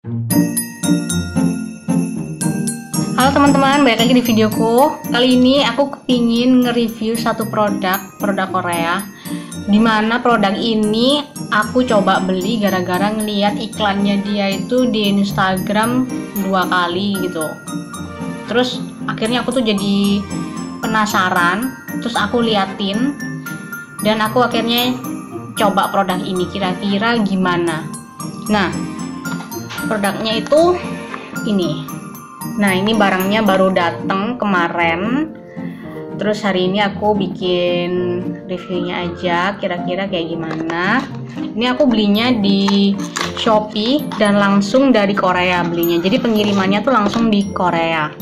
Halo teman-teman, balik lagi di videoku. Kali ini aku kepingin nge-review satu produk Korea, dimana produk ini aku coba beli gara-gara ngeliat iklannya dia itu di Instagram 2 kali gitu. Terus akhirnya aku tuh jadi penasaran, terus aku liatin dan aku akhirnya coba produk ini kira-kira gimana. Nah, produknya itu ini. Nah, ini barangnya baru datang kemarin. Terus hari ini aku bikin reviewnya aja, kira-kira kayak gimana. Ini aku belinya di Shopee dan langsung dari Korea belinya. Jadi pengirimannya tuh langsung di Korea.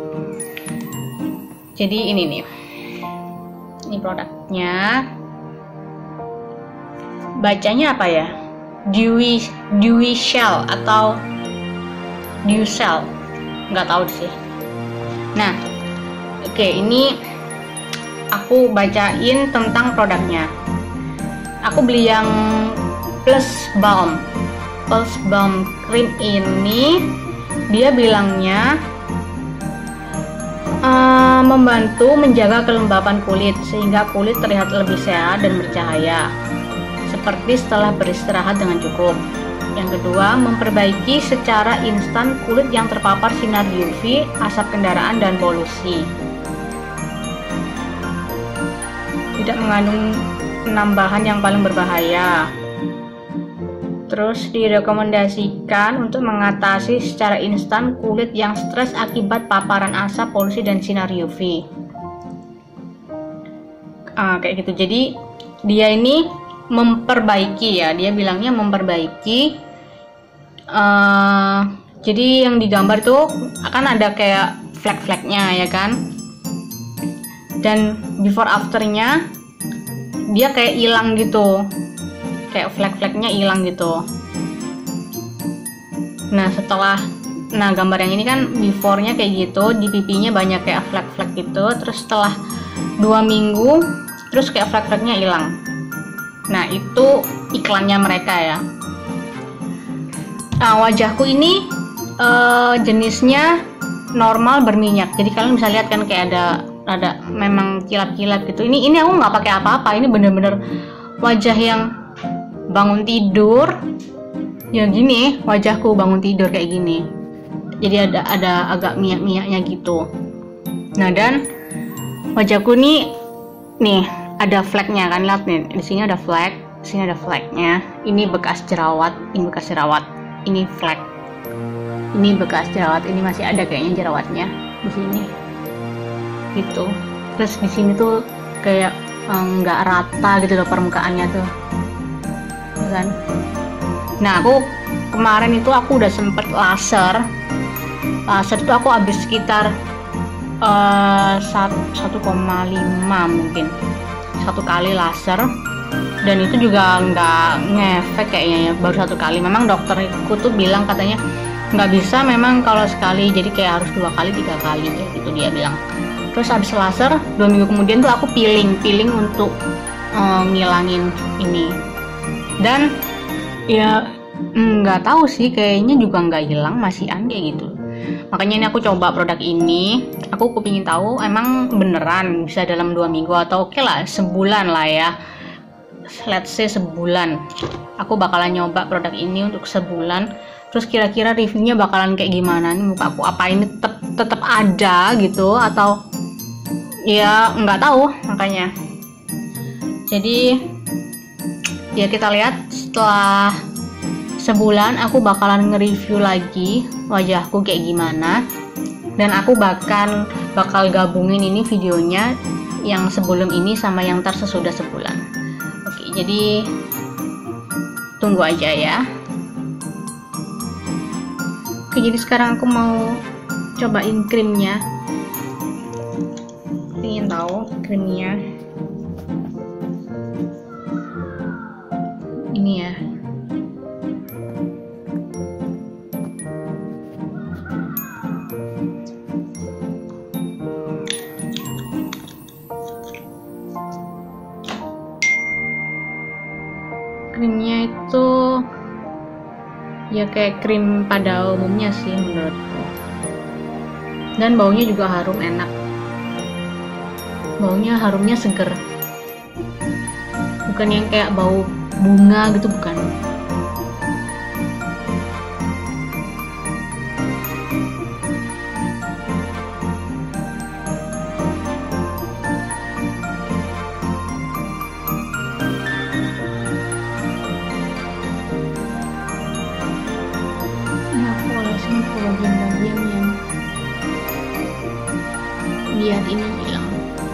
Jadi ini nih. Ini produknya. Bacanya apa ya? Dewy Shell atau Dew Shell, nggak tahu sih. Nah, oke, ini aku bacain tentang produknya. Aku beli yang Plus Balm Cream ini, dia bilangnya membantu menjaga kelembapan kulit sehingga kulit terlihat lebih sehat dan bercahaya, seperti setelah beristirahat dengan cukup. Yang kedua, memperbaiki secara instan kulit yang terpapar sinar UV, asap kendaraan, dan polusi. Tidak mengandung penambahan yang paling berbahaya. Terus direkomendasikan untuk mengatasi secara instan kulit yang stres akibat paparan asap, polusi, dan sinar UV. Kayak gitu. Jadi dia ini memperbaiki ya, dia bilangnya memperbaiki. Jadi yang digambar tuh akan ada kayak flek-fleknya ya kan, dan before afternya dia kayak hilang gitu, kayak flek-fleknya hilang gitu. Nah gambar yang ini kan before-nya kayak gitu, di pipinya banyak kayak flek-flek gitu, terus setelah 2 minggu terus kayak flek-fleknya hilang. Nah, itu iklannya mereka ya. Nah, wajahku ini jenisnya normal berminyak. Jadi kalian bisa lihat kan kayak ada memang kilap-kilap gitu. Ini aku nggak pakai apa-apa. Ini bener-bener wajah yang bangun tidur. Ya gini, wajahku bangun tidur kayak gini. Jadi ada agak minyak-minyaknya gitu. Nah, dan wajahku nih ada fleknya kan, lihat nih, di sini ada flek, di sini ada fleknya. Ini bekas jerawat, ini bekas jerawat, ini flek, ini bekas jerawat, ini masih ada kayaknya jerawatnya di sini, gitu. Terus di sini tuh kayak nggak rata gitu loh permukaannya tuh, kan? Nah, aku kemarin itu aku udah sempet laser itu aku habis sekitar 1,5 mungkin. Satu kali laser, dan itu juga nggak ngefek kayaknya ya, baru 1 kali. Memang dokterku tuh bilang katanya nggak bisa memang kalau sekali, jadi kayak harus 2 kali 3 kali ya, gitu dia bilang. Terus habis laser 2 minggu kemudian tuh aku peeling untuk ngilangin ini, dan ya nggak tahu sih, kayaknya juga nggak hilang, masih ada gitu. Makanya ini aku coba produk ini. Aku kepingin tahu emang beneran bisa dalam 2 minggu atau oke lah sebulan lah ya, let's say sebulan. Aku bakalan nyoba produk ini untuk sebulan. Terus kira-kira reviewnya bakalan kayak gimana nih, muka aku apa ini tetap ada gitu atau ya nggak tahu. Makanya jadi ya kita lihat setelah sebulan aku bakalan nge-review lagi wajahku kayak gimana, dan aku bakal gabungin ini videonya yang sebelum ini sama yang sesudah sebulan. Oke, jadi tunggu aja ya. Oke, jadi sekarang aku mau cobain krimnya. Ingin tahu krimnya ini ya. Krimnya itu ya ya kayak krim pada umumnya sih menurutku. Dan baunya juga harum, enak. Baunya harumnya seger, bukan yang kayak bau bunga gitu, bukan. Ini aku olesin ke bagian-bagian yang biar ini hilang.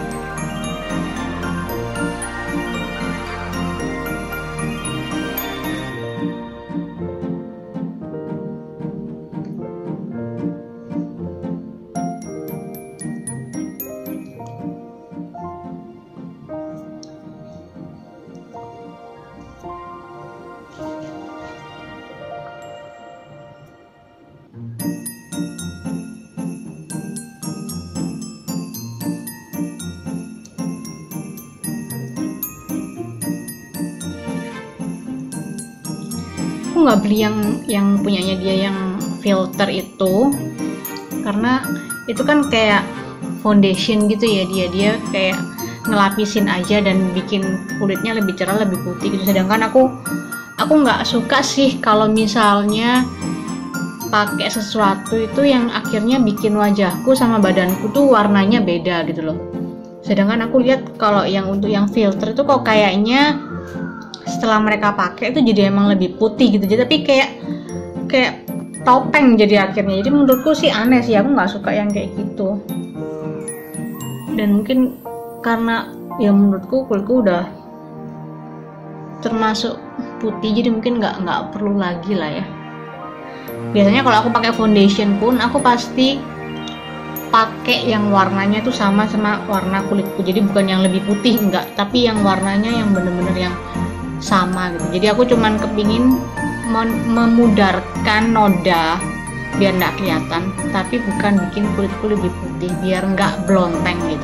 Aku nggak beli yang punyanya dia yang filter itu, karena itu kan kayak foundation gitu ya, dia kayak ngelapisin aja dan bikin kulitnya lebih cerah, lebih putih gitu. Sedangkan aku nggak suka sih kalau misalnya pakai sesuatu itu yang akhirnya bikin wajahku sama badanku tuh warnanya beda gitu loh. Sedangkan aku lihat kalau yang untuk yang filter itu kok kayaknya setelah mereka pakai itu jadi emang lebih putih gitu, jadi tapi kayak topeng jadi akhirnya. Jadi menurutku sih aneh sih, aku nggak suka yang kayak gitu. Dan mungkin karena ya menurutku kulitku udah termasuk putih, jadi mungkin nggak perlu lagi lah ya. Biasanya kalau aku pakai foundation pun aku pasti pakai yang warnanya tuh sama warna kulitku, jadi bukan yang lebih putih, enggak, tapi yang warnanya yang bener-bener yang sama gitu. Jadi aku cuman kepingin memudarkan noda biar nggak kelihatan, tapi bukan bikin kulitku lebih putih biar nggak blonteng gitu.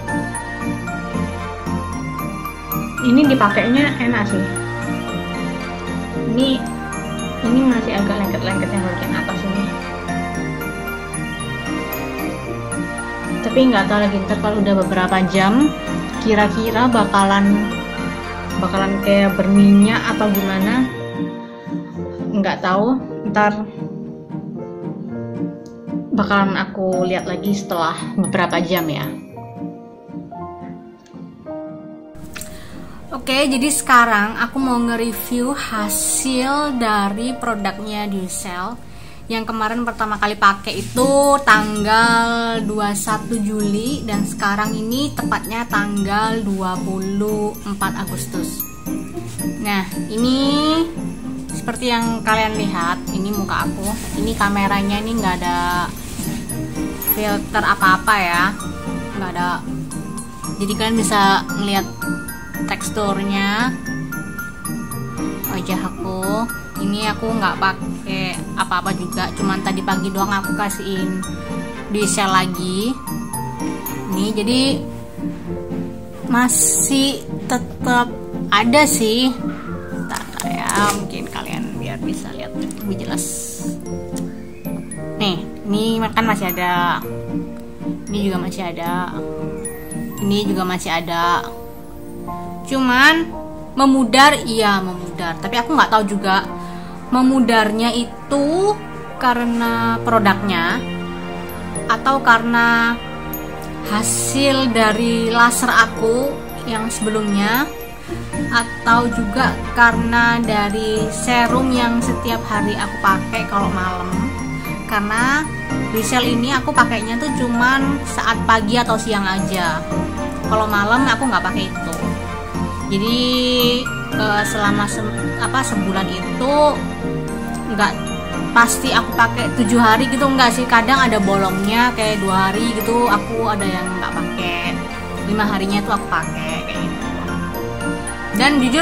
Ini dipakainya enak sih. Ini masih agak lengket-lengket yang bagian atas ini. Tapi nggak tahu lagi ntar kalau udah beberapa jam kira-kira bakalan kayak berminyak atau gimana, nggak tahu. Ntar bakalan aku lihat lagi setelah beberapa jam ya. Oke, jadi sekarang aku mau nge-review hasil dari produknya Ducell yang kemarin pertama kali pakai itu tanggal 21 Juli dan sekarang ini tepatnya tanggal 24 Agustus. Nah, ini seperti yang kalian lihat, ini muka aku. Ini kameranya ini nggak ada filter apa-apa ya, nggak ada. Jadi kalian bisa ngeliat teksturnya wajah aku. Ini aku nggak pakai apa-apa juga, cuman tadi pagi doang aku kasihin Ducell lagi. Ini jadi masih tetap ada sih. Bentar ya, mungkin kalian biar bisa lihat lebih jelas. Nih, ini kan masih ada. Ini juga masih ada. Ini juga masih ada. Cuman memudar, iya memudar. Tapi aku nggak tahu juga memudarnya itu karena produknya atau karena hasil dari laser aku yang sebelumnya, atau juga karena dari serum yang setiap hari aku pakai kalau malam. Karena Ducell ini aku pakainya tuh cuman saat pagi atau siang aja. Kalau malam aku nggak pakai itu. Jadi selama sebulan itu nggak pasti aku pakai 7 hari gitu, enggak sih, kadang ada bolongnya kayak 2 hari gitu aku ada yang nggak pakai, 5 harinya itu aku pakai kayak gitu. Dan jujur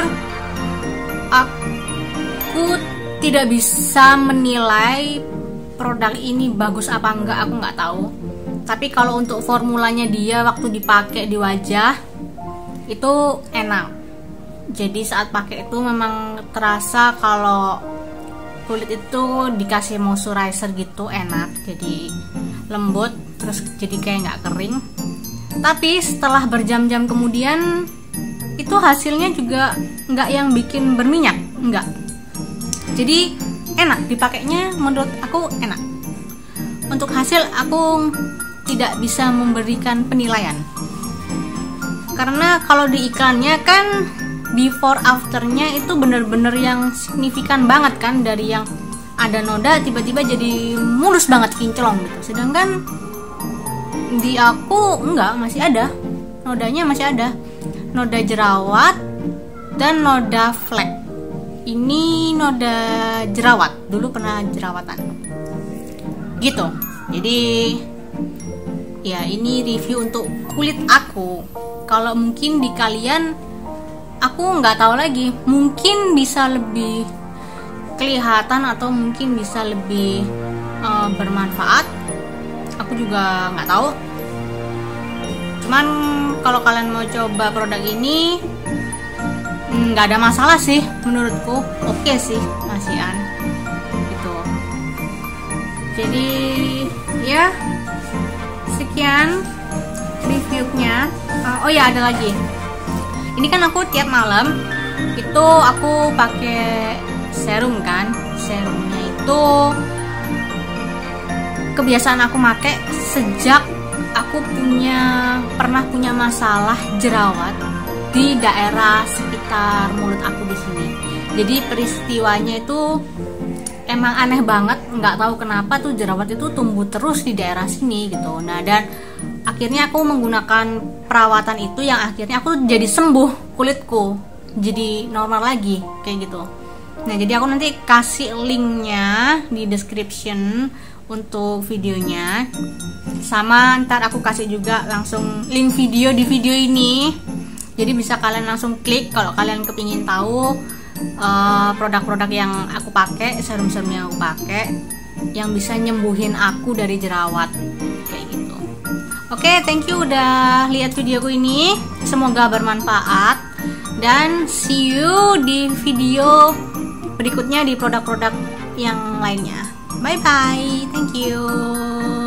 aku tidak bisa menilai produk ini bagus apa enggak, aku nggak tahu. Tapi kalau untuk formulanya dia waktu dipakai di wajah itu enak. Jadi saat pakai itu memang terasa kalau kulit itu dikasih moisturizer gitu enak, jadi lembut, terus jadi kayak nggak kering. Tapi setelah berjam-jam kemudian itu hasilnya juga nggak yang bikin berminyak, nggak. Jadi enak dipakainya, menurut aku enak. Untuk hasil aku tidak bisa memberikan penilaian, karena kalau di iklannya kan before afternya itu bener-bener yang signifikan banget kan, dari yang ada noda tiba-tiba jadi mulus banget, kinclong gitu. Sedangkan di aku enggak, masih ada nodanya, masih ada noda jerawat dan noda flek. Ini noda jerawat, dulu pernah jerawatan gitu. Jadi ya ini review untuk kulit aku. Kalau mungkin di kalian, aku nggak tahu lagi, mungkin bisa lebih kelihatan atau mungkin bisa lebih bermanfaat. Aku juga nggak tahu. Cuman kalau kalian mau coba produk ini, nggak ada masalah sih menurutku. Oke sih, masihan gitu. Jadi ya sekian reviewnya. Oh ya, ada lagi. Ini kan aku tiap malam itu aku pakai serum kan. Serumnya itu kebiasaan aku pakai sejak aku pernah punya masalah jerawat di daerah sekitar mulut aku di sini. Jadi peristiwanya itu emang aneh banget, nggak tahu kenapa tuh jerawat itu tumbuh terus di daerah sini gitu. Nah, dan akhirnya aku menggunakan perawatan itu yang akhirnya aku jadi sembuh, kulitku jadi normal lagi kayak gitu. Nah, jadi aku nanti kasih linknya di description untuk videonya, sama ntar aku kasih juga langsung link video di video ini. Jadi bisa kalian langsung klik kalau kalian kepingin tahu produk-produk yang aku pakai, serum-serum yang aku pakai yang bisa nyembuhin aku dari jerawat kayak gitu. Oke, thank you udah lihat videoku ini, semoga bermanfaat, dan see you di video berikutnya di produk-produk yang lainnya. Bye bye, thank you.